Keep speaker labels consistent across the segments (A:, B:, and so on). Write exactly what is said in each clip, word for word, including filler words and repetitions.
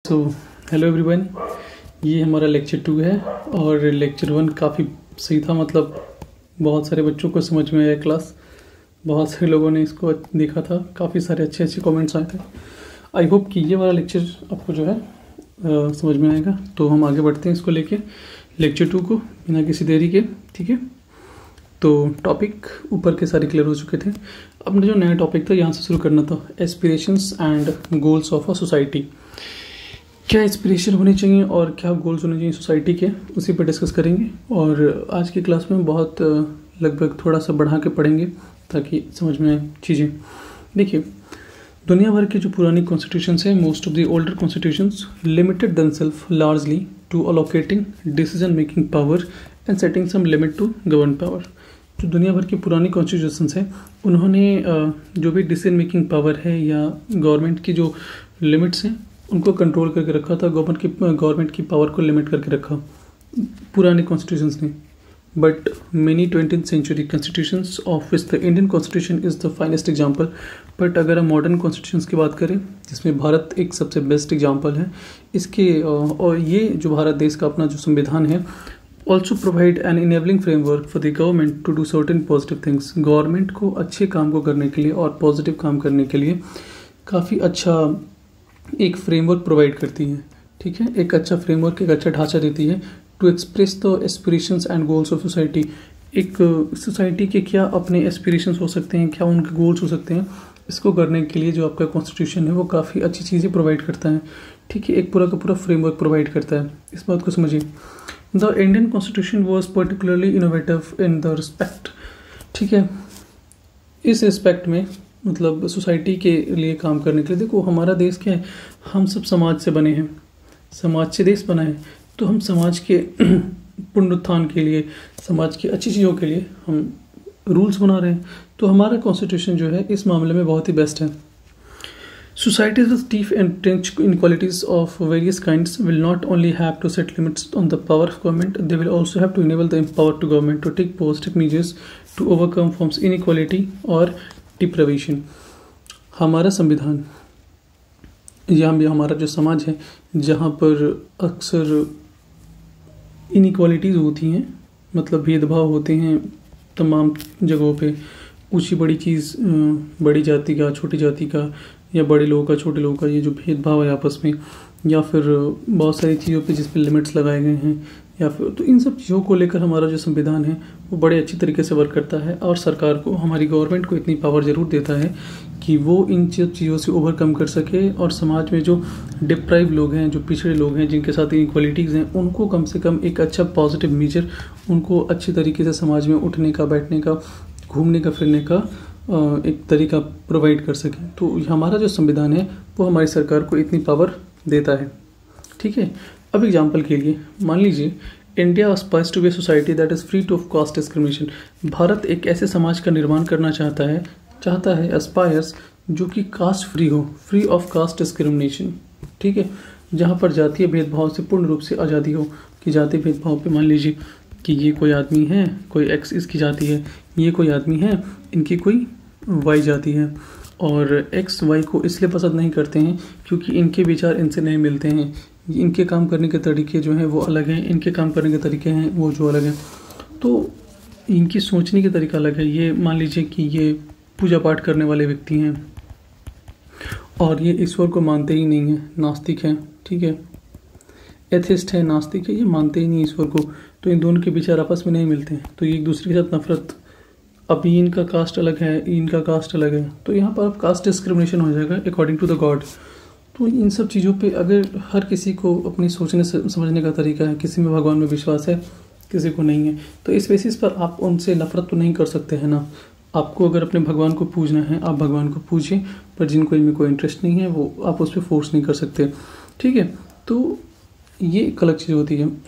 A: So hello everyone, ये हमारा lecture to है और लेक्चर वन काफ़ी सही था। मतलब बहुत सारे बच्चों को समझ में आया क्लास, बहुत सारे लोगों ने इसको देखा था, काफ़ी सारे अच्छे अच्छे कमेंट्स आए थे। आई होप कि ये वाला लेक्चर आपको जो है आ, समझ में आएगा। तो हम आगे बढ़ते हैं इसको लेके लेक्चर टू को बिना किसी देरी के। ठीक है, तो टॉपिक ऊपर के सारे क्लियर हो चुके थे। अपना जो नया टॉपिक था यहाँ से शुरू करना था, aspirations and goals of a society. क्या एस्पिरेशन होनी चाहिए और क्या गोल्स होने चाहिए सोसाइटी के, उसी पर डिस्कस करेंगे। और आज की क्लास में बहुत लगभग थोड़ा सा बढ़ा के पढ़ेंगे ताकि समझ में आए चीज़ें। देखिए, दुनिया भर की जो पुरानी कॉन्स्टिट्यूशंस है, most of the older constitutions limited themselves largely to allocating decision making power and setting some limit to govern power. जो दुनिया भर की पुरानी कॉन्स्टिट्यूशंस है, उन्होंने जो भी डिसीजन मेकिंग पावर है या गवर्नमेंट की जो लिमिट्स हैं उनको कंट्रोल करके रखा था। गवर्नमेंट की गवर्नमेंट की पावर को लिमिट करके रखा पुराने कॉन्स्टिट्यूशंस ने। But many twenty century constitutions of which the Indian constitution is the finest example. But अगर हम मॉडर्न कॉन्स्टिट्यूशंस की बात करें, जिसमें भारत एक सबसे बेस्ट एग्जाम्पल है इसके, और ये जो भारत देश का अपना जो संविधान है also provide an enabling framework for the government to do certain positive things। Government को अच्छे काम को करने के लिए और पॉजिटिव काम करने के लिए काफ़ी अच्छा एक फ्रेमवर्क प्रोवाइड करती है। ठीक है, एक अच्छा फ्रेमवर्क, एक अच्छा ढांचा देती है to express the aspirations and goals of society. एक सोसाइटी के क्या अपने एस्पिरेशंस हो सकते हैं, क्या उनके गोल्स हो सकते हैं, इसको करने के लिए जो आपका कॉन्स्टिट्यूशन है वो काफ़ी अच्छी चीज़ें प्रोवाइड करता है। ठीक है, एक पूरा का पूरा फ्रेमवर्क प्रोवाइड करता है। इस बात को समझिए। The Indian constitution was particularly innovative in the respect. ठीक है, इस रिस्पेक्ट में मतलब सोसाइटी के लिए काम करने के लिए। देखो, हमारा देश क्या है, हम सब समाज से बने हैं, समाज से देश बना है। तो हम समाज के पुनरुत्थान के लिए, समाज की अच्छी चीज़ों के लिए हम रूल्स बना रहे हैं। तो हमारा कॉन्स्टिट्यूशन जो है इस मामले में बहुत ही बेस्ट है। Societies with deep entrenched inequalities of various kinds will not only have to set limits on the power of government, they will also have to enable the empower to government to take positive measures to overcome forms inequality और deprivation। हमारा संविधान या हमारा जो समाज है, जहाँ पर अक्सर इनइक्वालिटीज़ होती हैं, मतलब भेदभाव होते हैं तमाम जगहों पे, ऊंची बड़ी चीज़, बड़ी जाति का छोटी जाति का, या बड़े लोगों का छोटे लोगों का, ये जो भेदभाव है आपस में, या फिर बहुत सारी चीज़ों पे जिस पे लिमिट्स लगाए गए हैं, या फिर तो इन सब चीज़ों को लेकर हमारा जो संविधान है वो बड़े अच्छी तरीके से वर्क करता है। और सरकार को, हमारी गवर्नमेंट को इतनी पावर ज़रूर देता है कि वो इन चीज़ों से ओवरकम कर सके और समाज में जो डिप्राइव लोग हैं, जो पिछड़े लोग हैं, जिनके साथ इनइक्वालिटीज़ हैं, उनको कम से कम एक अच्छा पॉजिटिव मेजर, उनको अच्छी तरीके से समाज में उठने का, बैठने का, घूमने का, फिरने का एक तरीका प्रोवाइड कर सके। तो हमारा जो संविधान है वो हमारी सरकार को इतनी पावर देता है। ठीक है, अब एग्जांपल के लिए मान लीजिए, India aspires to be a society that is free of caste discrimination. Bharat एक ऐसे समाज का निर्माण करना चाहता है चाहता है एस्पायर्स जो कि कास्ट फ्री हो, फ्री ऑफ कास्ट डिस्क्रिमिनेशन। ठीक है, जहाँ पर जातीय भेदभाव से पूर्ण रूप से आज़ादी हो। कि जातीय भेदभाव पे मान लीजिए कि ये कोई आदमी है, कोई एक्स इसकी जाति है, ये कोई आदमी है, इनकी कोई वाई जाती है, और एक्स वाई को इसलिए पसंद नहीं करते हैं क्योंकि इनके विचार इनसे नहीं मिलते हैं, इनके काम करने के तरीके जो हैं वो अलग हैं, इनके काम करने के तरीके हैं वो जो अलग हैं, तो इनकी सोचने के तरीका अलग है। ये मान लीजिए कि ये पूजा पाठ करने वाले व्यक्ति हैं और ये ईश्वर को मानते ही नहीं हैं, नास्तिक हैं। ठीक है, एथिस्ट है, नास्तिक है, ये मानते ही नहीं ईश्वर को। तो इन दोनों के विचार आपस में नहीं मिलते हैं, तो ये एक दूसरे के साथ नफरत। अभी इनका कास्ट अलग है, इनका कास्ट अलग है, तो यहाँ पर कास्ट डिस्क्रिमिनेशन हो जाएगा अकॉर्डिंग टू द गॉड। तो इन सब चीज़ों पे अगर हर किसी को अपनी सोचने समझने का तरीका है, किसी में भगवान में विश्वास है, किसी को नहीं है, तो इस बेसिस पर आप उनसे नफरत तो नहीं कर सकते हैं ना। आपको अगर अपने भगवान को पूजना है, आप भगवान को पूजिए, पर जिनको इनमें कोई इंटरेस्ट नहीं है वो आप उस पर फोर्स नहीं कर सकते। ठीक है, तो ये एक अलग चीज़ होती है।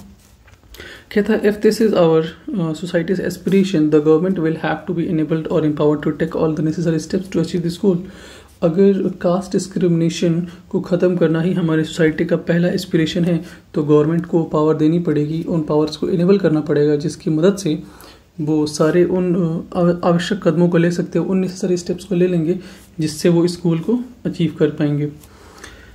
A: कहता है, if this is our society's aspiration the government will have to be enabled और empowered to take all the necessary steps to achieve this goal. अगर कास्ट डिस्क्रिमिनेशन को ख़त्म करना ही हमारी सोसाइटी का पहला एस्पिरेशन है, तो गवर्नमेंट को पावर देनी पड़ेगी, उन पावर्स को इनेबल करना पड़ेगा जिसकी मदद से वो सारे उन आवश्यक कदमों को ले सकते हैं, उन नेसेसरी स्टेप्स को ले लेंगे जिससे वो इस गोल को अचीव कर पाएंगे।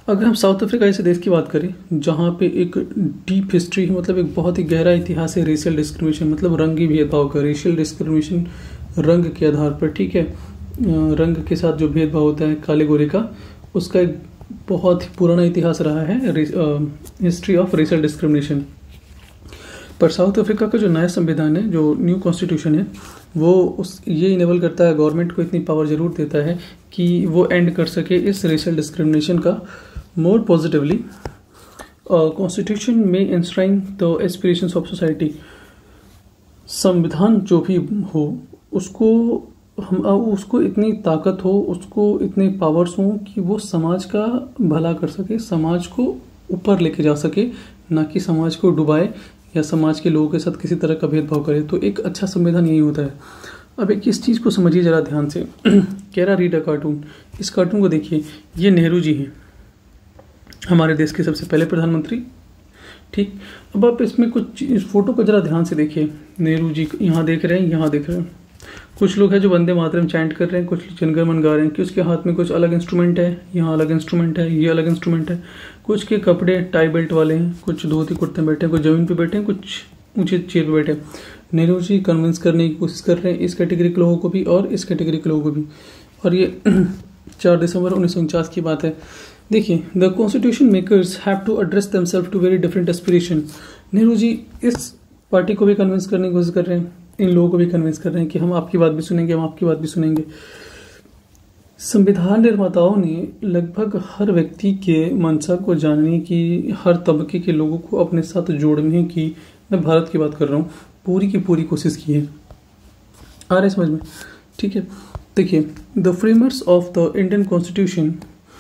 A: अगर हम साउथ अफ्रीका जैसे देश की बात करें जहाँ पे एक डीप हिस्ट्री है, मतलब एक बहुत ही गहरा इतिहास है रेशियल डिस्क्रिमिनेशन, मतलब रंगी भेदभाव का, रेशियल डिस्क्रिमिनेशन रंग के आधार पर, ठीक है, रंग के साथ जो भेदभाव होता है काले गोरे का, उसका एक बहुत ही पुराना इतिहास रहा है, हिस्ट्री ऑफ रेशियल डिस्क्रिमिनेशन। पर साउथ अफ्रीका का जो नया संविधान है, जो न्यू कॉन्स्टिट्यूशन है, वो उस ये इनेबल करता है, गवर्नमेंट को इतनी पावर जरूर देता है कि वो एंड कर सके इस रेशियल डिस्क्रिमिनेशन का मोर पॉजिटिवली। कॉन्स्टिट्यूशन में enshrine the aspirations of society, संविधान जो भी हो उसको हम उसको इतनी ताकत हो, उसको इतने पावर्स हों कि वो समाज का भला कर सके, समाज को ऊपर लेके जा सके, ना कि समाज को डुबाए या समाज के लोगों के साथ किसी तरह का भेदभाव करे। तो एक अच्छा संविधान यही होता है। अब एक इस चीज़ को समझिए ज़रा ध्यान से। कह रहा रीड अ कार्टून, इस कार्टून को देखिए, ये नेहरू जी हैं, हमारे देश के सबसे पहले प्रधानमंत्री, ठीक। अब आप इसमें कुछ इस फोटो को ज़रा ध्यान से देखिए, नेहरू जी यहाँ देख रहे हैं, यहाँ देख रहे हैं, कुछ लोग हैं जो वंदे मातरम चैंट कर रहे हैं, कुछ जनगण मन गा रहे हैं कि उसके हाथ में कुछ अलग इंस्ट्रूमेंट है, यहाँ अलग इंस्ट्रूमेंट है, ये अलग इंस्ट्रूमेंट है, कुछ के कपड़े टाई बेल्ट वाले हैं, कुछ धोती कुर्ते में बैठे हैं, कुछ जमीन पे बैठे हैं, कुछ ऊंचे चेयर पे बैठे हैं। नेहरू जी कन्विंस करने की कोशिश कर रहे हैं इस कैटेगरी के लोगों को भी और इस कैटेगरी के लोगों को भी। और ये चार दिसंबर उन्नीस सौ उनचास की बात है। देखिए, the constitution makers have to address themselves to very different aspiration. Nehru ji इस पार्टी को भी कन्विंस करने की कोशिश कर रहे हैं, इन लोगों को भी कन्विंस कर रहे हैं कि हम आपकी बात भी सुनेंगे, हम आपकी बात भी सुनेंगे। संविधान निर्माताओं ने लगभग हर व्यक्ति के मंशा को जानने की, हर तबके के लोगों को अपने साथ जोड़ने की, मैं भारत की बात कर रहा हूँ, पूरी की पूरी कोशिश की है। आ रहा है समझ में? ठीक है। देखिए, the framers of the Indian constitution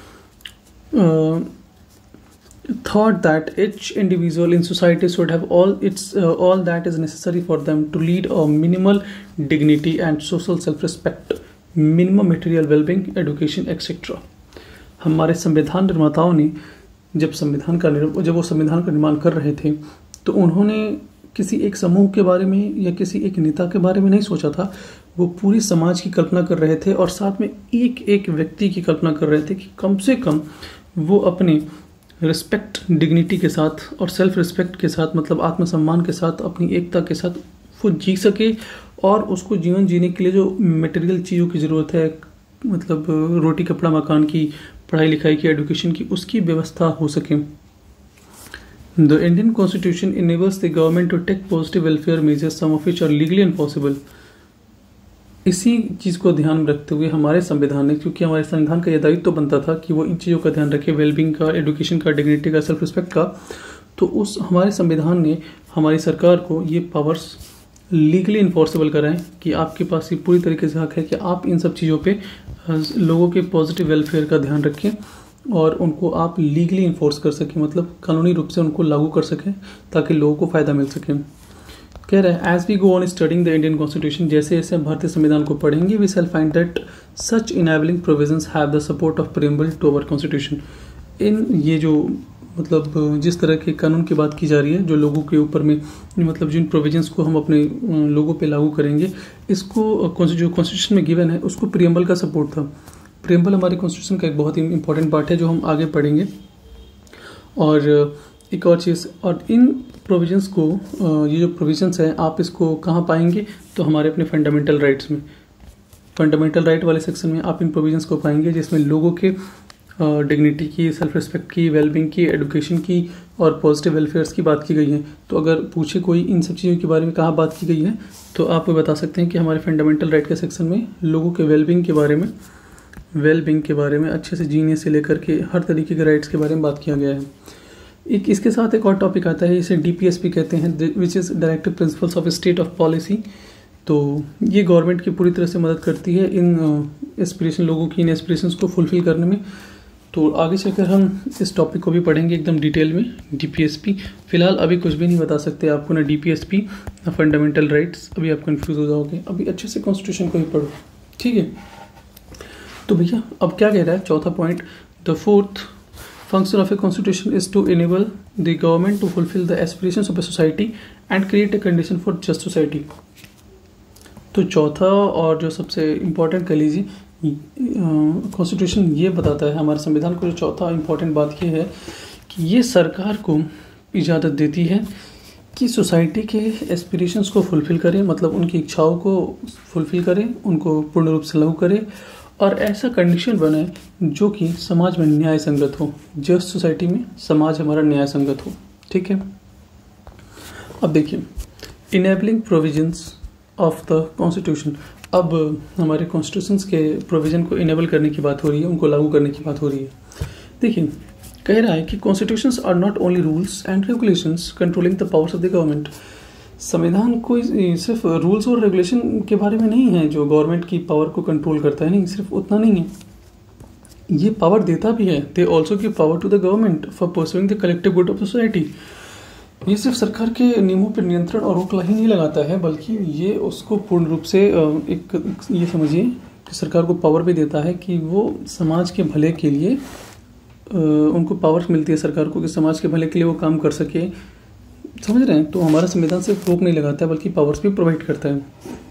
A: thought that each individual in society should have all its uh, all that is necessary for them to lead a minimal dignity and social self-respect, minimum material well-being, education, et cetera. हमारे संविधान निर्माताओं ने जब संविधान का जब वो संविधान का निर्माण कर रहे थे तो उन्होंने किसी एक समूह के बारे में या किसी एक नेता के बारे में नहीं सोचा था, वो पूरी समाज की कल्पना कर रहे थे और साथ में एक एक व्यक्ति की कल्पना कर रहे थे कि कम से कम वो अपने रिस्पेक्ट, डिग्निटी के साथ और सेल्फ रिस्पेक्ट के साथ, मतलब आत्मसम्मान के साथ, अपनी एकता के साथ वो जी सके और उसको जीवन जीने के लिए जो मटेरियल चीज़ों की ज़रूरत है, मतलब रोटी कपड़ा मकान की, पढ़ाई लिखाई की, एजुकेशन की, उसकी व्यवस्था हो सके। The Indian constitution enables the government to take positive welfare measures, some of which are legally impossible. इसी चीज़ को ध्यान में रखते हुए हमारे संविधान ने, क्योंकि हमारे संविधान का यह दायित्व तो बनता था कि वो इन चीज़ों का ध्यान रखे, वेलबींग का, एजुकेशन का, डिग्निटी का, सेल्फ रिस्पेक्ट का, तो उस हमारे संविधान ने हमारी सरकार को ये पावर्स लीगली इन्फोर्सेबल कराएं कि आपके पास ये पूरी तरीके से हक है कि आप इन सब चीज़ों पे लोगों के पॉजिटिव वेलफेयर का ध्यान रखें और उनको आप लीगली इन्फोर्स कर सकें, मतलब कानूनी रूप से उनको लागू कर सकें ताकि लोगों को फ़ायदा मिल सके। कह रहा है, as we go on studying the Indian constitution, जैसे जैसे हम भारतीय संविधान को पढ़ेंगे, we shall find that such enabling provisions have the support of preamble to our constitution. इन ये जो मतलब जिस तरह के कानून की बात की जा रही है, जो लोगों के ऊपर में, मतलब जिन प्रोविजंस को हम अपने लोगों पे लागू करेंगे, इसको जो कॉन्स्टिट्यूशन में गिवन है उसको प्रीएम्बल का सपोर्ट था। प्रीएम्बल हमारे कॉन्स्टिट्यूशन का एक बहुत ही इंपॉर्टेंट पार्ट है जो हम आगे पढ़ेंगे। और एक और चीज़, और इन प्रोविजंस को, ये जो प्रोविजंस हैं, आप इसको कहाँ पाएंगे, तो हमारे अपने फंडामेंटल राइट्स में, फंडामेंटल राइट वाले सेक्शन में आप इन प्रोविजंस को पाएंगे जिसमें लोगों के डिग्निटी की, सेल्फ रिस्पेक्ट की, वेलबींग की, एजुकेशन की और पॉजिटिव वेलफेयर्स की बात की गई है। तो अगर पूछे कोई इन सब चीज़ों के बारे में कहाँ बात की गई है, तो आप बता सकते हैं कि हमारे फंडामेंटल राइट के सेक्शन में लोगों के वेलबींग के बारे में, वेलबींग के बारे में, अच्छे से जीने से लेकर के हर तरीके के राइट्स के बारे में बात किया गया है। एक इसके साथ एक और टॉपिक आता है, इसे डी पी एस पी कहते हैं, which is directive principles of state of policy. तो ये गवर्नमेंट की पूरी तरह से मदद करती है इन एस्पिरेशन, लोगों की इन एस्पिरेशंस को फुलफिल करने में। तो आगे चलकर हम इस टॉपिक को भी पढ़ेंगे एकदम डिटेल में, डी पी एस पी। फिलहाल अभी कुछ भी नहीं बता सकते आपको, ना डी पी एस पी ना फंडामेंटल राइट्स, अभी आप कंफ्यूज हो जाओगे। अभी अच्छे से कॉन्स्टिट्यूशन को ही पढ़ो, ठीक है। तो भैया अब क्या कह रहा है, चौथा point, the fourth function of a constitution is to enable the government to fulfill the aspirations of a society and create a condition for just society। तो चौथा और जो सबसे इम्पोर्टेंट कह लीजिए, कॉन्स्टिट्यूशन ये बताता है, हमारे संविधान को जो चौथा इम्पोर्टेंट बात ये है कि ये सरकार को इजाज़त देती है कि सोसाइटी के एस्पिरेशंस को फुलफ़िल करें, मतलब उनकी इच्छाओं को फुलफ़िल करें, उनको पूर्ण रूप से लागू करें और ऐसा कंडीशन बनाए जो कि समाज में न्याय संगत हो, जस्ट सोसाइटी में समाज हमारा न्याय संगत हो। ठीक है, अब देखिए enabling provisions of the constitution. अब हमारे कॉन्स्टिट्यूशंस के प्रोविज़न को इनेबल करने की बात हो रही है, उनको लागू करने की बात हो रही है। देखिए कह रहा है कि constitutions are not only rules and regulations controlling the powers of the government. संविधान कोई सिर्फ रूल्स और रेगुलेशन के बारे में नहीं है जो गवर्नमेंट की पावर को कंट्रोल करता है, नहीं, सिर्फ उतना नहीं है, ये पावर देता भी है। They also give power to the government for pursuing the collective good of society. ये सिर्फ सरकार के नियमों पर नियंत्रण और रोक ही नहीं लगाता है, बल्कि ये उसको पूर्ण रूप से एक ये समझिए कि सरकार को पावर भी देता है कि वो समाज के भले के लिए, उनको पावर मिलती है सरकार को कि समाज के भले के लिए वो काम कर सके। समझ रहे हैं? तो हमारा संविधान सिर्फ रोक नहीं लगाता है बल्कि पावर्स भी प्रोवाइड करता है।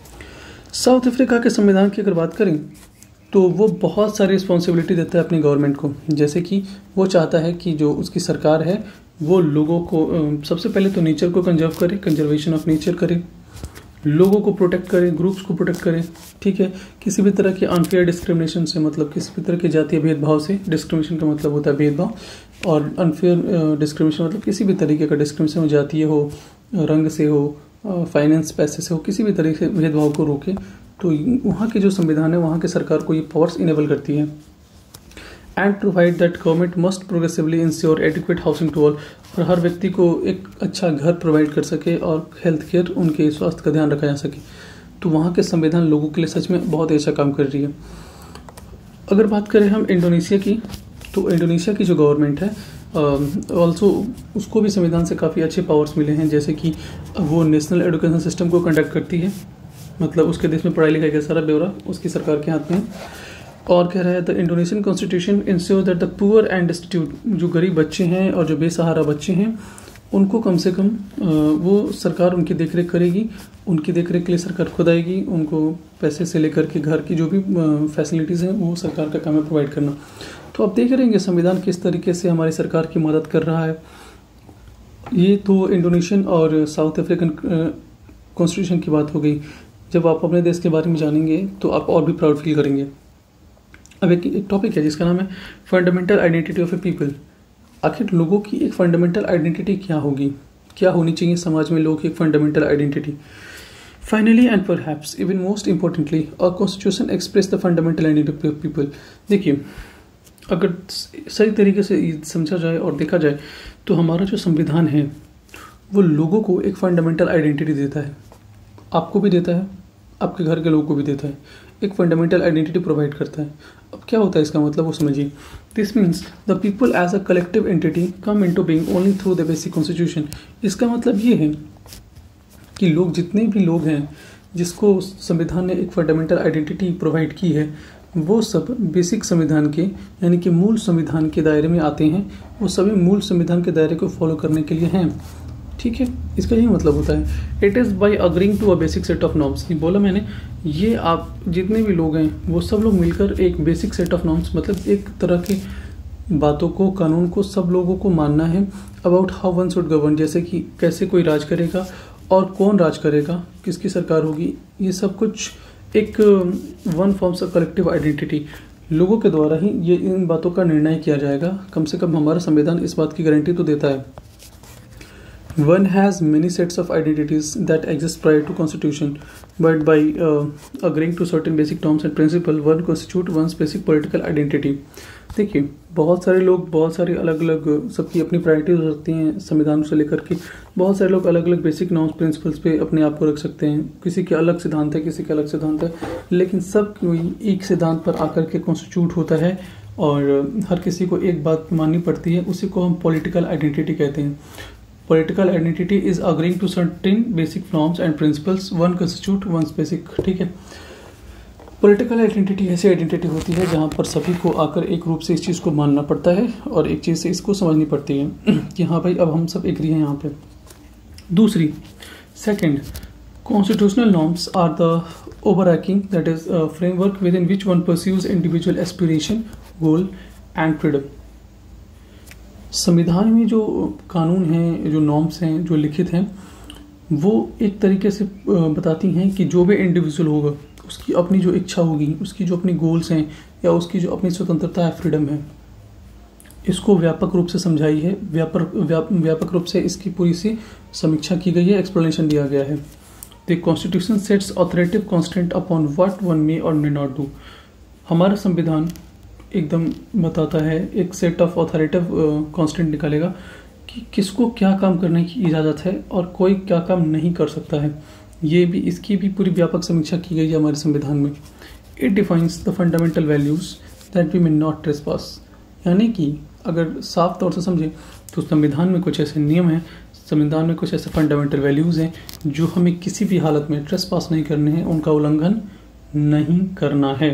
A: साउथ अफ्रीका के संविधान की अगर बात करें तो वो बहुत सारी रिस्पॉन्सिबिलिटी देता है अपनी गवर्नमेंट को, जैसे कि वो चाहता है कि जो उसकी सरकार है वो लोगों को सबसे पहले तो नेचर को कंजर्व करे, कंजर्वेशन ऑफ नेचर करे, लोगों को प्रोटेक्ट करे, ग्रुप्स को प्रोटेक्ट करे। ठीक है, किसी भी तरह की अनफेयर डिस्क्रिमिनेशन से, मतलब किसी भी तरह के जातीय भेदभाव से, डिस्क्रिमिनेशन का मतलब होता है भेदभाव, और अनफेयर डिस्क्रिमिनेशन मतलब किसी भी तरीके का डिस्क्रिमिनेशन हो, जातीय हो, रंग से हो, फाइनेंस पैसे से हो, किसी भी तरीके से भेदभाव को रोके। तो वहाँ के जो संविधान है वहाँ के सरकार को ये पावर्स इनेबल करती है। And provide that government must progressively ensure adequate housing to all, और हर व्यक्ति को एक अच्छा घर प्रोवाइड कर सके और हेल्थ केयर, उनके स्वास्थ्य का ध्यान रखा जा सके। तो वहाँ के संविधान लोगों के लिए सच में बहुत अच्छा काम कर रही है। अगर बात करें हम इंडोनेशिया की, तो इंडोनेशिया की जो गवर्नमेंट है ऑल्सो उसको भी संविधान से काफ़ी अच्छे पावर्स मिले हैं, जैसे कि वो नेशनल एजुकेशन सिस्टम को कंडक्ट करती है, मतलब उसके देश में पढ़ाई लिखाई का सारा ब्यौरा उसकी सरकार के हाथ में है। और कह रहा है the Indonesian constitution ensure that the poor and destitute, जो गरीब बच्चे हैं और जो बेसहारा बच्चे हैं उनको कम से कम वो सरकार उनकी देखरेख करेगी, उनकी देखरेख के लिए सरकार खुद आएगी, उनको पैसे से लेकर के घर की जो भी फैसिलिटीज़ हैं वो सरकार का काम है प्रोवाइड करना। तो आप देख रहेंगे संविधान किस तरीके से हमारी सरकार की मदद कर रहा है। ये तो इंडोनेशियन और साउथ अफ्रीकन कॉन्स्टिट्यूशन की बात हो गई। जब आप अपने देश के बारे में जानेंगे तो आप और भी प्राउड फील करेंगे। अब एक एक टॉपिक है जिसका नाम है fundamental identity of a people. आखिर लोगों की एक फंडामेंटल आइडेंटिटी क्या होगी, क्या होनी चाहिए समाज में लोगों की एक fundamental identity. Finally and perhaps even most importantly a constitution express the fundamental identity of people. देखिए अगर सही तरीके से समझा जाए और देखा जाए तो हमारा जो संविधान है वो लोगों को एक फंडामेंटल आइडेंटिटी देता है, आपको भी देता है, आपके घर के लोगों को भी देता है, एक फंडामेंटल आइडेंटिटी प्रोवाइड करता है। अब क्या होता है इसका मतलब वो समझिए। This means the people as a collective entity come into being only through the basic constitution. इसका मतलब ये है कि लोग, जितने भी लोग हैं जिसको संविधान ने एक फंडामेंटल आइडेंटिटी प्रोवाइड की है, वो सब बेसिक संविधान के यानी कि मूल संविधान के दायरे में आते हैं, वो सभी मूल संविधान के दायरे को फॉलो करने के लिए हैं। ठीक है, इसका यही मतलब होता है। It is by agreeing to a basic set of norms. ये बोला मैंने, ये आप जितने भी लोग हैं वो सब लोग मिलकर एक बेसिक सेट ऑफ नॉर्म्स, मतलब एक तरह की बातों को, कानून को सब लोगों को मानना है। About how one should govern, जैसे कि कैसे कोई राज करेगा और कौन राज करेगा, किसकी सरकार होगी, ये सब कुछ एक one forms of collective identity. लोगों के द्वारा ही ये इन बातों का निर्णय किया जाएगा। कम से कम हमारा संविधान इस बात की गारंटी तो देता है। One has many sets of identities that exist prior to constitution, but by uh, agreeing to certain basic norms and principles, one constitute one's basic political identity. देखिए बहुत सारे लोग, बहुत सारी अलग अलग सबकी अपनी प्रायोरिटीज हो सकती हैं संविधान से लेकर के। बहुत सारे लोग अलग अलग बेसिक नॉर्म्स प्रिंसिपल्स पे अपने आप को रख सकते हैं। किसी के अलग सिद्धांत है, किसी के अलग सिद्धांत है, लेकिन सब एक सिद्धांत पर आकर के कॉन्स्टिट्यूट होता है और हर किसी को एक बात माननी पड़ती है। उसी को हम पॉलिटिकल आइडेंटिटी कहते हैं। Political identity is agreeing to certain basic norms and principles. One constitute one's basic। ठीक है, पॉलिटिकल आइडेंटिटी ऐसी आइडेंटिटी होती है जहाँ पर सभी को आकर एक रूप से इस चीज़ को मानना पड़ता है और एक चीज़ से इसको समझनी पड़ती है कि हाँ भाई अब हम सब एग्री हैं यहाँ पे। दूसरी, second, Constitutional norms are the overarching, that is, uh, framework within which one pursues individual aspiration, goal and freedom. संविधान में जो कानून हैं, जो नॉर्म्स हैं, जो लिखित हैं, वो एक तरीके से बताती हैं कि जो भी इंडिविजुअल होगा उसकी अपनी जो इच्छा होगी, उसकी जो अपनी गोल्स हैं या उसकी जो अपनी स्वतंत्रता है, फ्रीडम है, इसको व्यापक रूप से समझाई है, व्यापक व्याप, व्यापक रूप से इसकी पूरी सी समीक्षा की गई है, एक्सप्लेनेशन दिया गया है। The constitution sets authoritative constraints upon what one may और मे नॉट डू। हमारा संविधान एकदम बताता है, एक सेट ऑफ ऑथोरेटिव कॉन्स्टेंट निकालेगा कि किसको क्या काम करने की इजाज़त है और कोई क्या काम नहीं कर सकता है। ये भी, इसकी भी पूरी व्यापक समीक्षा की गई है हमारे संविधान में। It defines the fundamental values that we may not trespass. यानी कि अगर साफ तौर से समझें तो संविधान में कुछ ऐसे नियम हैं, संविधान में कुछ ऐसे फंडामेंटल वैल्यूज़ हैं जो हमें किसी भी हालत में ट्रेसपास नहीं करने हैं, उनका उल्लंघन नहीं करना है।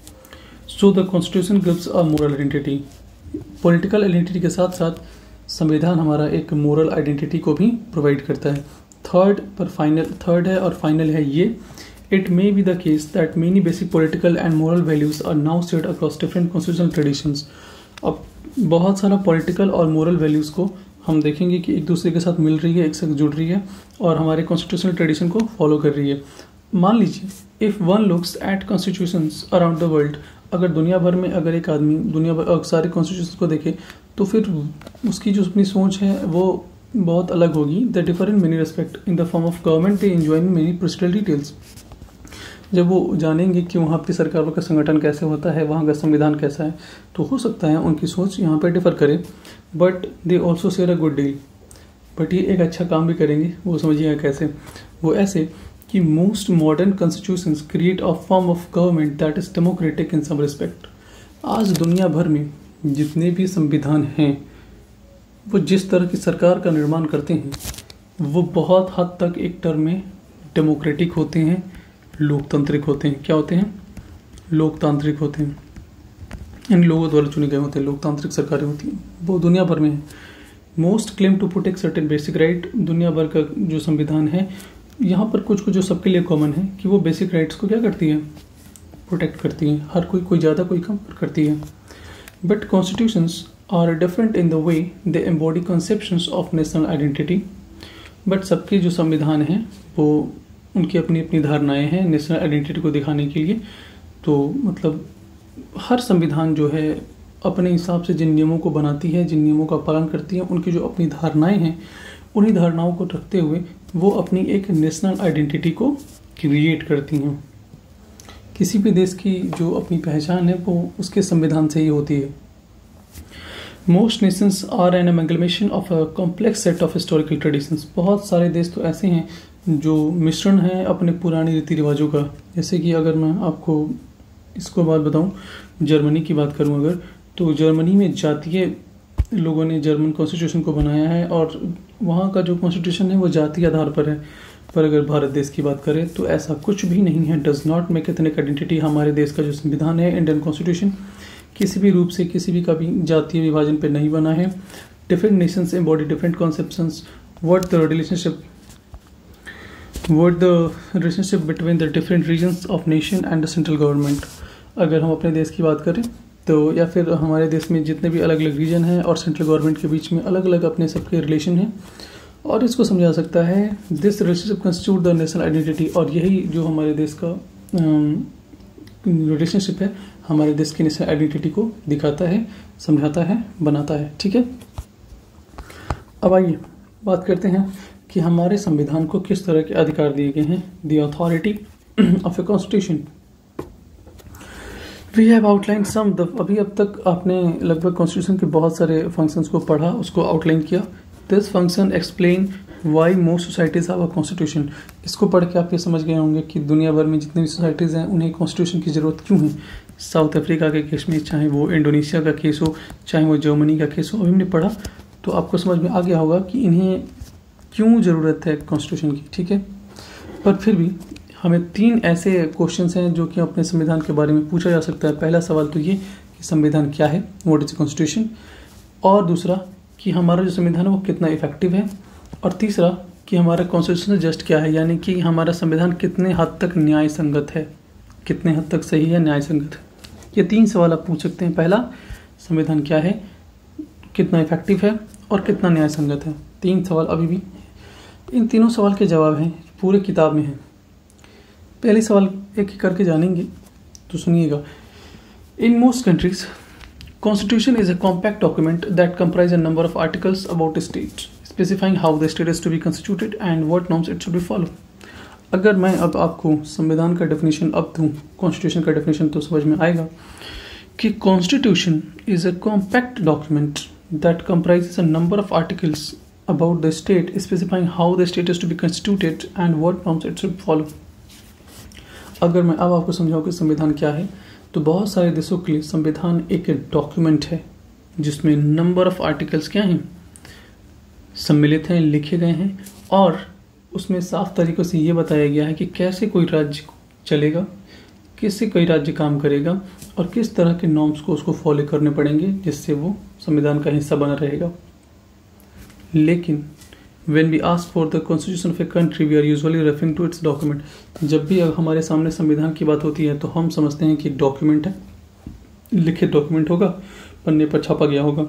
A: So the constitution gives a moral identity. Political identity के साथ साथ संविधान हमारा एक मोरल आइडेंटिटी को भी प्रोवाइड करता है। थर्ड पर फाइनल थर्ड है और फाइनल है ये, it may be the case that many basic political and moral values are now set across different constitutional traditions. अब बहुत सारा पॉलिटिकल और मोरल वैल्यूज़ को हम देखेंगे कि एक दूसरे के साथ मिल रही है, एक साथ जुड़ रही है और हमारे कॉन्स्टिट्यूशनल ट्रेडिशन को फॉलो कर रही है। मान लीजिए if one looks at constitutions around the world, अगर दुनिया भर में अगर एक आदमी दुनिया भर सारे कॉन्स्टिट्यूशन को देखे तो फिर उसकी जो अपनी सोच है वो बहुत अलग होगी। They differ in many respect in the form of government they enjoy many procedural details. जब वो जानेंगे कि वहाँ की सरकारों का संगठन कैसे होता है, वहाँ का संविधान कैसा है, तो हो सकता है उनकी सोच यहाँ पर डिफर करे, but they also share a good deal. But ये एक अच्छा काम भी करेंगे, वो समझिएगा कैसे। वो ऐसे कि most modern constitutions create a form of government that is democratic in some respect. आज दुनिया भर में जितने भी संविधान हैं वो जिस तरह की सरकार का निर्माण करते हैं वो बहुत हद तक एक टर्म में डेमोक्रेटिक होते हैं, लोकतांत्रिक होते हैं। क्या होते हैं? लोकतांत्रिक होते हैं, इन लोगों द्वारा चुने गए होते हैं, लोकतांत्रिक सरकारें होती हैं, वो दुनिया भर में है। Most claim to protect certain basic right. दुनिया भर का जो संविधान है यहाँ पर कुछ कुछ जो सबके लिए कॉमन है कि वो बेसिक राइट्स को क्या करती है? प्रोटेक्ट करती है। हर कोई कोई ज़्यादा कोई कम करती है। But constitutions are different in the way they embody conceptions of national identity. But सबके जो संविधान हैं वो उनकी अपनी अपनी धारणाएं हैं नेशनल आइडेंटिटी को दिखाने के लिए। तो मतलब हर संविधान जो है अपने हिसाब से जिन नियमों को बनाती है, जिन नियमों का पालन करती है, उनकी जो अपनी धारणाएं हैं, उन्हीं धारणाओं को रखते हुए वो अपनी एक नेशनल आइडेंटिटी को क्रिएट करती हैं। किसी भी देश की जो अपनी पहचान है वो उसके संविधान से ही होती है। Most nations are an amalgamation of a complex set of historical traditions. बहुत सारे देश तो ऐसे हैं जो मिश्रण है अपने पुराने रीति रिवाजों का। जैसे कि अगर मैं आपको इसको बात बताऊं, जर्मनी की बात करूं अगर, तो जर्मनी में जातीय लोगों ने जर्मन कॉन्स्टिट्यूशन को बनाया है और वहाँ का जो कॉन्स्टिट्यूशन है वो जातीय आधार पर है। पर अगर भारत देश की बात करें तो ऐसा कुछ भी नहीं है। Does not make ethnic identity. हमारे देश का जो संविधान है, इंडियन कॉन्स्टिट्यूशन, किसी भी रूप से किसी भी कभी जातीय विभाजन पर नहीं बना है। Different nations embody different conceptions. What the relationship what the relationship between the different regions of nation and the central government. अगर हम अपने देश की बात करें तो या फिर हमारे देश में जितने भी अलग अलग रीजन हैं और सेंट्रल गवर्नमेंट के बीच में अलग अलग अपने सबके रिलेशन हैं, और इसको समझा सकता है this relationship constitute the national identity. और यही जो हमारे देश का रिलेशनशिप है हमारे देश की नेशनल आइडेंटिटी को दिखाता है, समझाता है, बनाता है। ठीक है, अब आइए बात करते हैं कि हमारे संविधान को किस तरह के अधिकार दिए गए हैं। The authority of a constitution. We have outline some the अभी अब तक आपने लगभग कॉन्स्टिट्यूशन के बहुत सारे फंक्शंस को पढ़ा, उसको आउटलाइन किया। This function explain why most societies have a constitution. इसको पढ़ के आप ये समझ गए होंगे कि दुनिया भर में जितनी भी सोसाइटीज़ हैं उन्हें कॉन्स्टिट्यूशन की ज़रूरत क्यों है। साउथ अफ्रीका के केस में, चाहे वो इंडोनेशिया का केस हो, चाहे वो जर्मनी का केस हो, अभी हमने पढ़ा तो आपको समझ में आ गया होगा कि इन्हें क्यों ज़रूरत है कॉन्स्टिट्यूशन की। ठीक है, पर फिर भी हमें तीन ऐसे क्वेश्चंस हैं जो कि अपने संविधान के बारे में पूछा जा सकता है। पहला सवाल तो ये कि संविधान क्या है, व्हाट इज कॉन्स्टिट्यूशन, और दूसरा कि हमारा जो संविधान है वो कितना इफेक्टिव है, और तीसरा कि हमारा कॉन्स्टिट्यूशन जस्ट क्या है, यानी कि हमारा संविधान कितने हद तक न्याय संगत है, कितने हद तक सही है, न्याय संगत है। ये तीन सवाल आप पूछ सकते हैं। पहला, संविधान क्या है, कितना इफेक्टिव है और कितना न्याय संगत है। तीन सवाल अभी भी, इन तीनों सवाल के जवाब हैं पूरे किताब में हैं। पहले सवाल एक एक करके जानेंगे, तो सुनिएगा। In most countries Constitution is a compact document that comprises a number of articles about a state, specifying how the state is to be constituted and what norms it should be followed. अगर मैं अब आपको संविधान का definition अब दूँ, constitution का definition, तो समझ में आएगा कि constitution is a compact document that comprises a number of articles about the state, specifying how the state is to be constituted and what norms it should follow. अगर मैं अब आपको समझाऊँ कि संविधान क्या है, तो बहुत सारे देशों के लिए संविधान एक डॉक्यूमेंट है जिसमें नंबर ऑफ आर्टिकल्स क्या हैं, सम्मिलित हैं, लिखे गए हैं, और उसमें साफ तरीक़ों से ये बताया गया है कि कैसे कोई राज्य चलेगा, कैसे कोई राज्य काम करेगा और किस तरह के नॉर्म्स को उसको फॉलो करने पड़ेंगे जिससे वो संविधान का हिस्सा बना रहेगा। लेकिन when we ask for the constitution of a country, we are usually referring to its document. जब भी हमारे सामने संविधान की बात होती है तो हम समझते हैं कि एक डॉक्यूमेंट है, लिखित डॉक्यूमेंट होगा, पन्ने पर छापा गया होगा,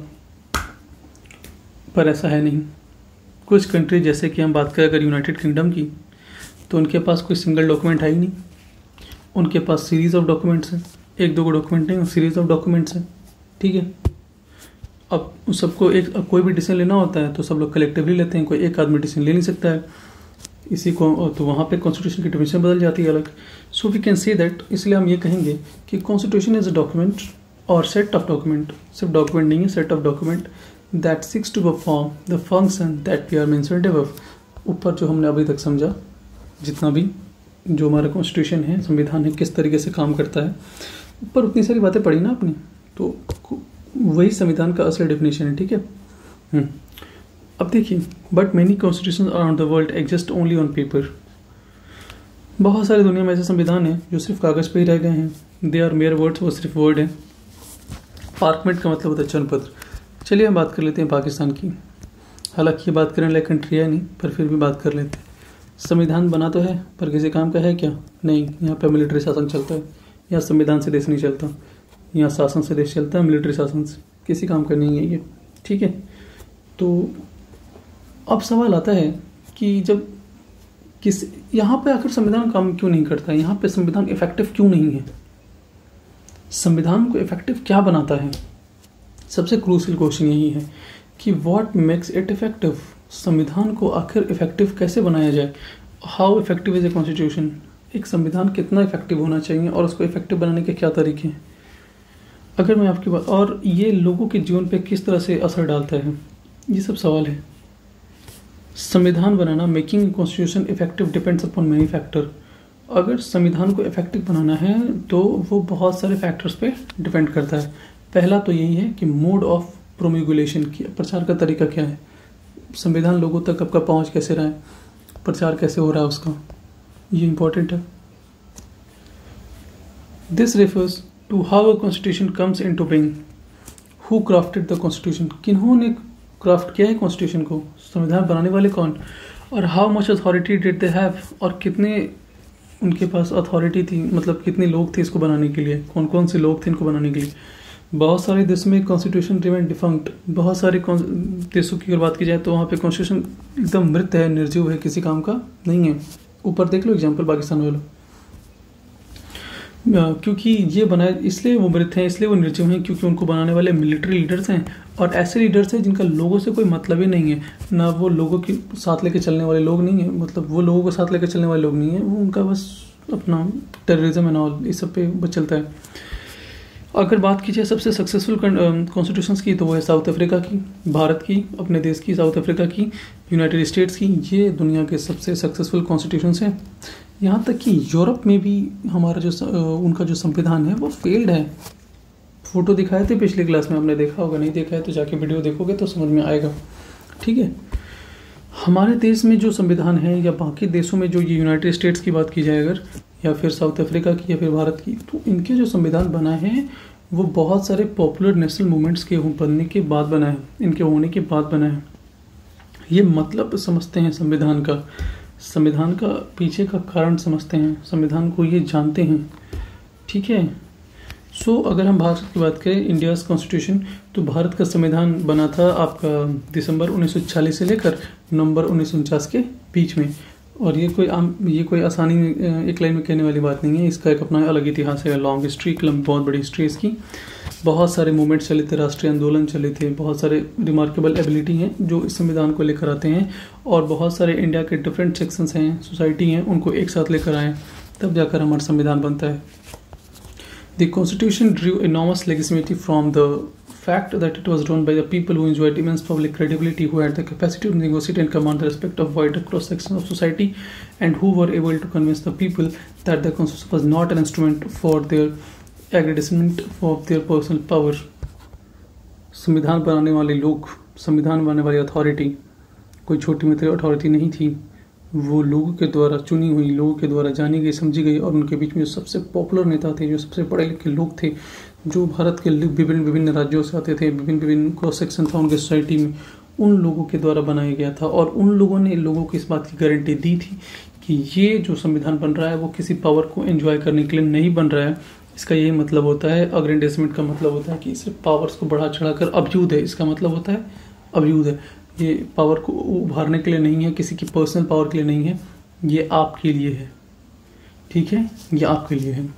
A: पर ऐसा है नहीं। कुछ कंट्री, जैसे कि हम बात करें अगर यूनाइटेड किंगडम की, तो उनके पास कोई सिंगल डॉक्यूमेंट है ही नहीं, उनके पास सीरीज ऑफ डॉक्यूमेंट्स हैं, एक दो डॉक्यूमेंट नहीं, सीरीज ऑफ डॉक्यूमेंट्स हैं, ठीक है। अब सबको एक, अब कोई भी डिसीजन लेना होता है तो सब लोग कलेक्टिवली लेते हैं, कोई एक आदमी डिसीजन ले नहीं सकता है, इसी को तो वहाँ पे कॉन्स्टिट्यूशन की डेफिनेशन बदल जाती है अलग। So we can say that, इसलिए हम ये कहेंगे कि constitution is a document or set of document, सिर्फ डॉक्यूमेंट नहीं है, set of document that seeks to perform the function that we are mentioned above. ऊपर जो हमने अभी तक समझा, जितना भी जो हमारा कॉन्स्टिट्यूशन है, संविधान है, किस तरीके से काम करता है, ऊपर उतनी सारी बातें पढ़ी ना आपने, तो वही संविधान का असली डेफिनेशन है, ठीक है। अब देखिए, but many constitution around the world exist only on paper. बहुत सारी दुनिया में ऐसे संविधान हैं जो सिर्फ कागज़ पे ही रह गए हैं, दे आर मेयर वर्ड्स, वो सिर्फ वर्ड हैं। पार्कमेंट का मतलब होता है चरणपत्र। चलिए हम बात कर लेते हैं पाकिस्तान की, हालांकि ये बात करने लायक कंट्री है नहीं, पर फिर भी बात कर लेते हैं। संविधान बना तो है, पर किसी काम का है क्या? नहीं, यहाँ पे मिलिट्री शासन चलता है, यहाँ संविधान से देश नहीं चलता, यहाँ शासन से देश चलता है, मिलिट्री शासन से, किसी काम का नहीं है ये, ठीक है। तो अब सवाल आता है कि जब किस यहाँ पे आखिर संविधान काम क्यों नहीं करता है, यहाँ पे संविधान इफेक्टिव क्यों नहीं है, संविधान को इफेक्टिव क्या बनाता है? सबसे क्रूशियल क्वेश्चन यही है कि व्हाट मेक्स इट इफेक्टिव, संविधान को आखिर इफेक्टिव कैसे बनाया जाए। How effective is a constitution, एक संविधान कितना इफेक्टिव होना चाहिए और उसको इफेक्टिव बनाने के क्या तरीके हैं। अगर मैं आपकी बात, और ये लोगों के जीवन पे किस तरह से असर डालता है, ये सब सवाल है। संविधान बनाना, making constitution effective depends upon many factor. अगर संविधान को इफेक्टिव बनाना है तो वो बहुत सारे फैक्टर्स पे डिपेंड करता है। पहला तो यही है कि मोड ऑफ प्रोमिगुलेशन की, प्रचार का तरीका क्या है, संविधान लोगों तक आपका पहुंच कैसे रहा है, प्रचार कैसे हो रहा है उसका, ये इंपॉर्टेंट है। This refers to how a constitution comes into being, who crafted the constitution, किन्होंने क्राफ्ट किया है कॉन्स्टिट्यूशन को, संविधान बनाने वाले कौन, और how much authority did they have, और कितने उनके पास अथॉरिटी थी, मतलब कितने लोग थे इसको बनाने के लिए, कौन कौन से लोग थे इनको बनाने के लिए। बहुत सारे देशों में कॉन्स्टिट्यूशन रिमेन डिफंक्ट, बहुत सारे देशों की अगर बात की जाए तो वहाँ पे कॉन्स्टिट्यूशन एकदम मृत है, निर्जीव है, किसी काम का नहीं है। ऊपर देख लो एग्जाम्पल पाकिस्तान वाला, क्योंकि ये बनाए इसलिए वो मृत हैं, इसलिए वो निर्जीव हैं, क्योंकि उनको बनाने वाले मिलिट्री लीडर्स हैं, और ऐसे लीडर्स हैं जिनका लोगों से कोई मतलब ही नहीं है, ना वो लोगों के साथ लेके चलने वाले लोग नहीं है, मतलब वो लोगों को साथ लेके चलने वाले लोग नहीं है, वो उनका बस अपना टेररिज्म एंड ऑल इस सब पे बस चलता है। अगर बात की जाए सबसे सक्सेसफुल कॉन्स्टिट्यूशंस की, तो वो है साउथ अफ्रीका की, भारत की, अपने देश की, साउथ अफ्रीका की, यूनाइटेड स्टेट्स की, ये दुनिया के सबसे सक्सेसफुल कॉन्स्टिट्यूशंस हैं। यहाँ तक कि यूरोप में भी हमारा जो उनका जो संविधान है वो फेल्ड है। फ़ोटो दिखाए थे पिछले क्लास में, आपने देखा होगा, नहीं देखा है तो जाके वीडियो देखोगे तो समझ में आएगा, ठीक है। हमारे देश में जो संविधान है या बाकी देशों में जो ये यूनाइटेड स्टेट्स की बात की जाए अगर, या फिर साउथ अफ्रीका की या फिर भारत की, तो इनके जो संविधान बना है वो बहुत सारे पॉपुलर नेशनल मूवमेंट्स के बनने के बाद बना है, इनके होने के बाद बना है। ये मतलब समझते हैं संविधान का, संविधान का पीछे का कारण समझते हैं, संविधान को ये जानते हैं, ठीक है। सो so, अगर हम भारत की बात करें, इंडियाज़ कॉन्स्टिट्यूशन, तो भारत का संविधान बना था आपका दिसंबर उन्नीस सौ छियालीस से लेकर नवंबर उन्नीस सौ उनचास के बीच में। और ये कोई आम ये कोई आसानी में एक लाइन में कहने वाली बात नहीं है, इसका एक अपना अलग इतिहास है, लॉन्ग हिस्ट्री, बहुत बड़ी हिस्ट्री इसकी। बहुत सारे मूवमेंट चले थे, राष्ट्रीय आंदोलन चले थे, बहुत सारे रिमार्केबल एबिलिटी हैं जो इस संविधान को लेकर आते हैं, और बहुत सारे इंडिया के डिफरेंट सेक्शंस हैं, सोसाइटी हैं, उनको एक साथ लेकर आए, तब जाकर हमारा संविधान बनता है। The Constitution drew enormous legitimacy from the fact that it was drawn by the people who enjoyed immense public credibility, who had the capacity to negotiate and command the respect of wider cross sections of society, and who were able to convince the people that the Constitution was not an instrument for their aggrandizement of their personal power. संविधान बनाने वाले लोग, संविधान बनाने वाली authority कोई छोटी मोटी अथॉरिटी नहीं थी, वो लोगों के द्वारा चुनी हुई, लोगों के द्वारा जानी गई, समझी गई, और उनके बीच में जो सबसे पॉपुलर नेता थे, जो सबसे पढ़े लिखे लोग थे, जो भारत के विभिन्न विभिन्न राज्यों से आते थे, विभिन्न विभिन्न क्रॉस सेक्शन था उनके सोसाइटी में, उन लोगों के द्वारा बनाया गया था। और उन लोगों ने लोगों को इस बात की गारंटी दी थी कि ये जो संविधान बन रहा है वो किसी पावर को एंजॉय करने के लिए नहीं बन रहा है। इसका यही मतलब होता है, अग्रेंडेसमेंट का मतलब होता है कि सिर्फ पावर्स को बढ़ा चढ़ा कर अब्यूज है, इसका मतलब होता है अब्यूज है। ये पावर को उभारने के लिए नहीं है, किसी की पर्सनल पावर के लिए नहीं है, ये आपके लिए है, ठीक है, ये आपके लिए है।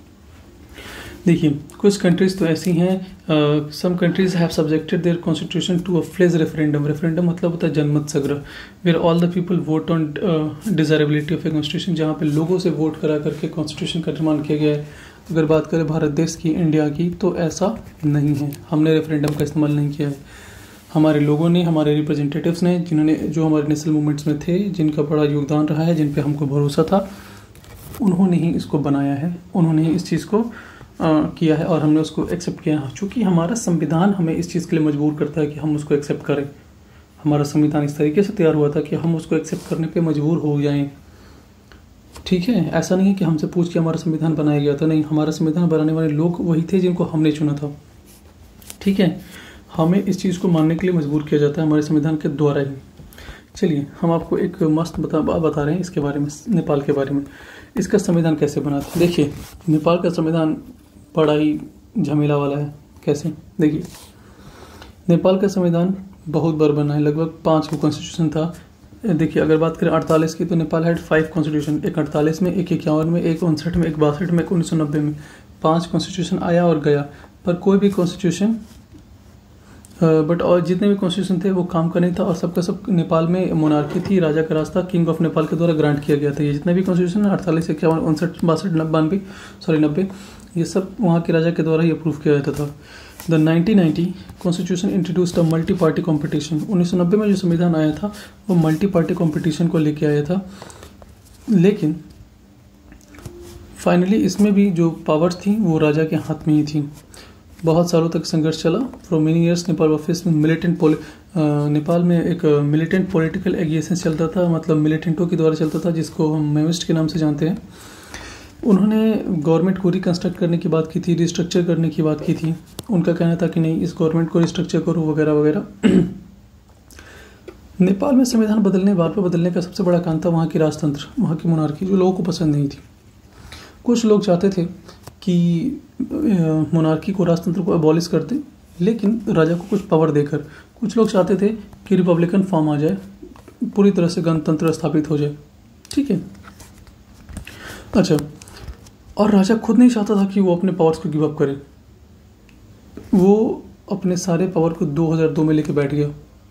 A: देखिए कुछ कंट्रीज तो ऐसी हैं, some countries have subjected their constitution to a fledge referendum. Referendum मतलब होता है जनमत संग्रह, where all the people vote on desirability of a constitution, जहाँ पे लोगों से वोट करा करके कॉन्स्टिट्यूशन का निर्माण किया गया है। अगर बात करें भारत देश की, इंडिया की, तो ऐसा नहीं है, हमने रेफरेंडम का इस्तेमाल नहीं किया है। हमारे लोगों ने, हमारे रिप्रेजेंटेटिव्स ने, जिन्होंने जो हमारे नेशनल मूवमेंट्स में थे, जिनका बड़ा योगदान रहा है, जिन पे हमको भरोसा था, उन्होंने ही इसको बनाया है, उन्होंने ही इस चीज़ को आ, किया है और हमने उसको एक्सेप्ट किया है। चूँकि हमारा संविधान हमें इस चीज़ के लिए मजबूर करता है कि हम उसको एक्सेप्ट करें। हमारा संविधान इस तरीके से तैयार हुआ था कि हम उसको एक्सेप्ट करने पर मजबूर हो जाएँ, ठीक है। ऐसा नहीं है कि हमसे पूछ के हमारा संविधान बनाया गया था, नहीं, हमारा संविधान बनाने वाले लोग वही थे जिनको हमने चुना था, ठीक है। हमें इस चीज़ को मानने के लिए मजबूर किया जाता है हमारे संविधान के द्वारा ही। चलिए हम आपको एक मस्त बता बता रहे हैं इसके बारे में, नेपाल के बारे में। इसका संविधान कैसे बना था? देखिए नेपाल का संविधान बड़ा ही झमेला वाला है। कैसे? देखिए नेपाल का संविधान बहुत बार बना है, लगभग पाँच को कॉन्स्टिट्यूशन था। देखिए अगर बात करें अड़तालीस की, तो नेपाल हैड फाइव कॉन्स्टिट्यूशन, एक अड़तालीस में, एक इक्यावन में, एक उनसठ में, एक बासठ में, एक उन्नीस सौ नब्बे में। पाँच कॉन्स्टिट्यूशन आया और गया, पर कोई भी कॉन्स्टिट्यूशन बट और जितने भी कॉन्स्टिट्यूशन थे वो काम का नहीं था, और सबका सब नेपाल में मोनार्की थी, राजा का राज था, किंग ऑफ नेपाल के द्वारा ग्रांट किया गया था। ये जितने भी कॉन्स्टिट्यूशन है अड़तालीस, इक्यावन, उनसठ, बासठ, बानवे सॉरी नब्बे, ये सब वहाँ के राजा के द्वारा ही अप्रूव किया जाता था। The nineteen ninety constitution introduced a multi party competition. उन्नीस सौ नब्बे में जो संविधान आया था वो मल्टी पार्टी कॉम्पिटिशन को लेके आया था, लेकिन फाइनली इसमें भी जो पावर्स थी वो राजा के हाथ में ही थी। बहुत सालों तक संघर्ष चला। From many years Nepal office में मिलिटेंट नेपाल में एक मिलिटेंट पॉलिटिकल एगिएशन चलता था, मतलब मिलिटेंटों के द्वारा चलता था, जिसको हम मेविस्ट के नाम से जानते हैं। उन्होंने गवर्नमेंट को रिकंस्ट्रक्ट करने की बात की थी, रिस्ट्रक्चर करने की बात की थी। उनका कहना था कि नहीं, इस गवर्नमेंट को रिस्ट्रक्चर करो वगैरह वगैरह। नेपाल में संविधान बदलने, बार बार बदलने का सबसे बड़ा कारण था वहाँ की राजतंत्र, वहाँ की मोनार्की, जो लोगों को पसंद नहीं थी। कुछ लोग चाहते थे कि मोनार्की को, राजतंत्र को अबॉलिश कर दे, लेकिन राजा को कुछ पावर देकर। कुछ लोग चाहते थे कि रिपब्लिकन फॉर्म आ जाए, पूरी तरह से गणतंत्र स्थापित हो जाए, ठीक है। अच्छा, और राजा खुद नहीं चाहता था कि वो अपने पावर्स को गिव अप करे। वो अपने सारे पावर को दो हज़ार दो में लेके बैठ गया,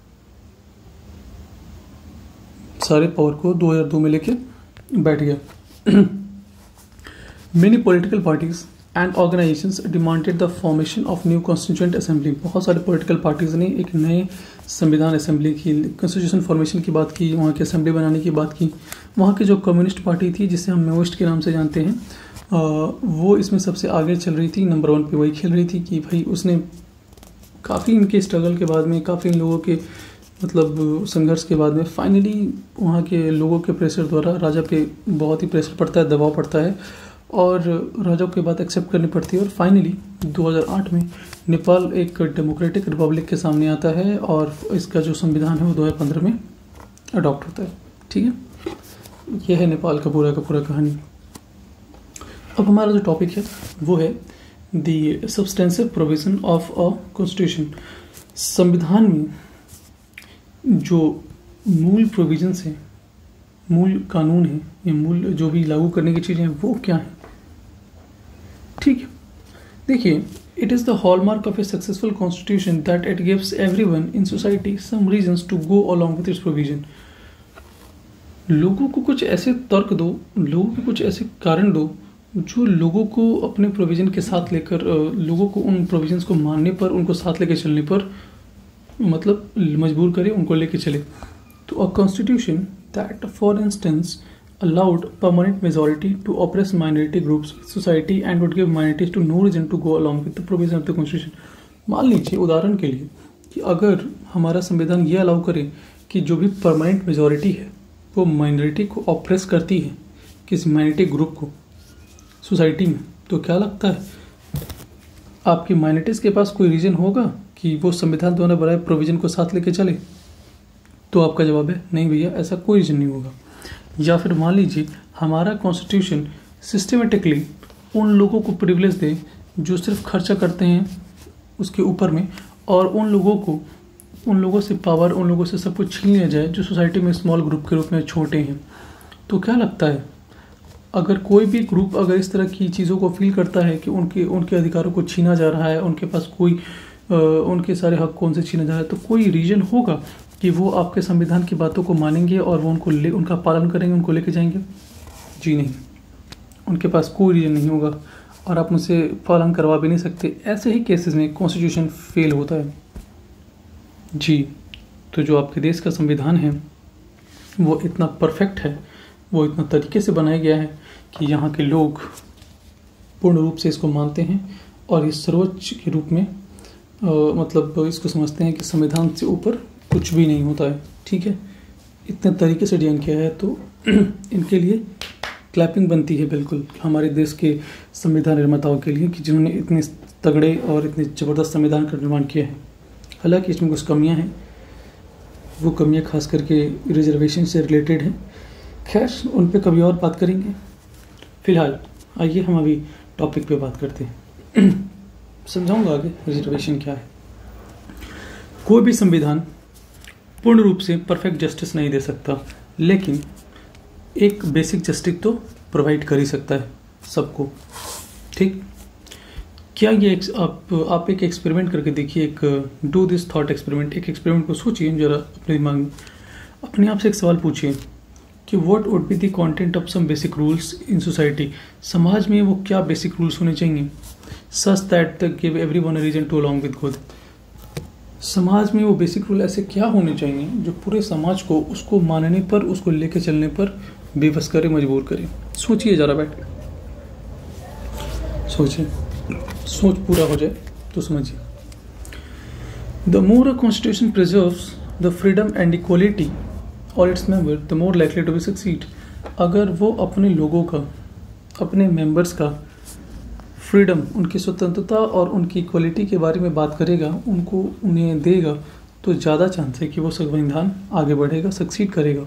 A: सारे पावर को दो हज़ार दो में लेके बैठ गया। Many political parties and organizations demanded the formation of new constituent assembly. बहुत सारे political parties ने एक नए संविधान असेंबली की, constitution formation की बात की, वहाँ की असेंबली बनाने की बात की। वहाँ की जो कम्युनिस्ट पार्टी थी, जिसे हम मेविस्ट के नाम से जानते हैं, वो इसमें सबसे आगे चल रही थी, नंबर वन पे वही खेल रही थी कि भाई उसने काफ़ी इनके स्ट्रगल के बाद में, काफ़ी लोगों के मतलब संघर्ष के बाद में फाइनली वहाँ के लोगों के प्रेशर द्वारा राजा पे बहुत ही प्रेशर पड़ता है, दबाव पड़ता है, और राजा की बात एक्सेप्ट करनी पड़ती है। और फाइनली दो हज़ार आठ में नेपाल एक डेमोक्रेटिक रिपब्लिक के सामने आता है, और इसका जो संविधान है वो दो हज़ार पंद्रह में अडॉप्ट होता है। ठीक है, यह है नेपाल का पूरा का पूरा कहानी। अब हमारा जो टॉपिक है वो है the substantive provision of a constitution. संविधान में जो मूल प्रोविजंस हैं, मूल कानून है या मूल जो भी लागू करने की चीज़ें हैं वो क्या हैं। ठीक है, देखिए, it is the hallmark of a successful constitution that it gives everyone in society some reasons to go along with its provision. लोगों को कुछ ऐसे तर्क दो, लोगों को कुछ ऐसे कारण दो जो लोगों को अपने प्रोविज़न के साथ लेकर, लोगों को उन प्रोविजंस को मानने पर, उनको साथ लेकर चलने पर मतलब मजबूर करे, उनको लेके चले। तो a constitution that for instance allowed permanent majority to oppress minority groups in society and would give minorities to no reason to go along with the provision of the constitution। मान लीजिए उदाहरण के लिए कि अगर हमारा संविधान ये अलाउ करे कि जो भी परमानेंट मेजॉरिटी है वो माइनॉरिटी को ऑप्रेस करती है, किसी माइनॉरिटी ग्रुप को सोसाइटी में, तो क्या लगता है आपकी माइनॉरिटीज़ के पास कोई रीज़न होगा कि वो संविधान द्वारा बनाए प्रोविज़न को साथ लेके चले? तो आपका जवाब है नहीं भैया, ऐसा कोई रीज़न नहीं होगा। या फिर मान लीजिए हमारा कॉन्स्टिट्यूशन सिस्टमेटिकली उन लोगों को प्रिविलेज दे जो सिर्फ खर्चा करते हैं उसके ऊपर में, और उन लोगों को उन लोगों से पावर, उन लोगों से सब कुछ छीन लिया जाए जो सोसाइटी में स्मॉल ग्रुप के रूप में छोटे हैं। तो क्या लगता है अगर कोई भी ग्रुप अगर इस तरह की चीज़ों को फील करता है कि उनके उनके अधिकारों को छीना जा रहा है, उनके पास कोई आ, उनके सारे हक कौन से छीना जा रहा है, तो कोई रीजन होगा कि वो आपके संविधान की बातों को मानेंगे और वो उनको ले उनका पालन करेंगे, उनको लेके जाएंगे? जी नहीं, उनके पास कोई रीज़न नहीं होगा और आप उनसे पालन करवा भी नहीं सकते। ऐसे ही केसेस में कॉन्स्टिट्यूशन फेल होता है। जी, तो जो आपके देश का संविधान है वो इतना परफेक्ट है, वो इतना तरीके से बनाया गया है कि यहाँ के लोग पूर्ण रूप से इसको मानते हैं और इस सर्वोच्च के रूप में आ, मतलब इसको समझते हैं कि संविधान से ऊपर कुछ भी नहीं होता है। ठीक है, इतने तरीके से डिजाइन किया है तो इनके लिए क्लैपिंग बनती है बिल्कुल हमारे देश के संविधान निर्माताओं के लिए कि जिन्होंने इतने तगड़े और इतने ज़बरदस्त संविधान का निर्माण किया है। हालांकि इसमें कुछ कमियां हैं, वो कमियां खास करके रिजर्वेशन से रिलेटेड हैं। खैर, उन पे कभी और बात करेंगे। फिलहाल आइए हम अभी टॉपिक पे बात करते हैं। समझाऊंगा आगे रिजर्वेशन क्या है। कोई भी संविधान पूर्ण रूप से परफेक्ट जस्टिस नहीं दे सकता, लेकिन एक बेसिक जस्टिस तो प्रोवाइड कर ही सकता है सबको। ठीक, क्या ये एक, आप आप एक एक्सपेरिमेंट करके देखिए, एक डू दिस थॉट एक्सपेरिमेंट। एक एक्सपेरिमेंट को सोचिए जरा अपने दिमाग में, अपने आप से एक सवाल पूछिए कि what would be the content of some basic rules in society. समाज में वो क्या बेसिक रूल्स होने चाहिए such that give everyone a reason to along with good. समाज में वो बेसिक रूल ऐसे क्या होने चाहिए जो पूरे समाज को उसको मानने पर, उसको लेके चलने पर बेबस करे, मजबूर करे। सोचिए जरा बैठ, सोचिए, सोच पूरा हो जाए तो समझिए। The more a constitution preserves the freedom and equality और its member the more likely to be succeed. अगर वो अपने लोगों का, अपने मेंबर्स का फ्रीडम, उनकी स्वतंत्रता और उनकी इक्वलिटी के बारे में बात करेगा, उनको उन्हें देगा, तो ज़्यादा चांस है कि वो संविधान आगे बढ़ेगा, सक्सीड करेगा।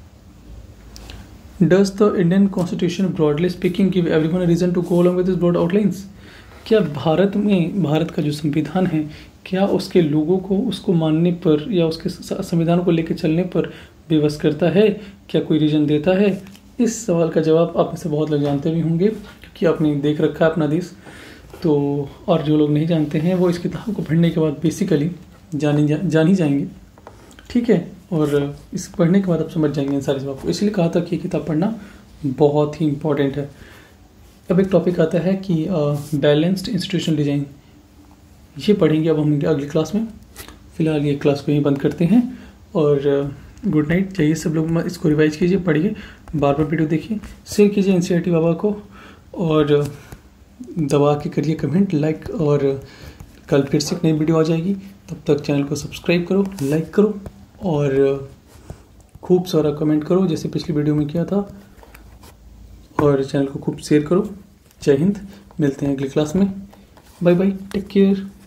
A: Does the Indian constitution broadly speaking give everyone a reason to go along with this broad outlines. क्या भारत में, भारत का जो संविधान है, क्या उसके लोगों को उसको मानने पर या उसके संविधान को लेकर चलने पर विवश करता है? क्या कोई रीजन देता है? इस सवाल का जवाब आप में से बहुत लोग जानते भी होंगे क्योंकि आपने देख रखा है अपना देश। तो और जो लोग नहीं जानते हैं वो इस किताब को पढ़ने के बाद बेसिकली जानी जा, जान ही जाएंगे। ठीक है, और इस पढ़ने के बाद आप समझ जाएंगे इन सारे जवाब को। इसलिए कहा था कि ये किताब पढ़ना बहुत ही इम्पोर्टेंट है। अब एक टॉपिक आता है कि बैलेंस्ड इंस्टीट्यूशनल डिजाइन, ये पढ़ेंगे अब हम अगली क्लास में। फिलहाल ये क्लास को यहीं बंद करते हैं और गुड नाइट। चाहिए सब लोग इसको रिवाइज कीजिए, पढ़िए, बार बार वीडियो देखिए, शेयर कीजिए एनसीईआरटी बाबा को और दबा के करिए कमेंट, लाइक, और कल फिर से एक नई वीडियो आ जाएगी। तब तक चैनल को सब्सक्राइब करो, लाइक करो और खूब सारा कमेंट करो जैसे पिछली वीडियो में किया था, और चैनल को खूब शेयर करो। जय हिंद, मिलते हैं अगली क्लास में। Bye bye, take care.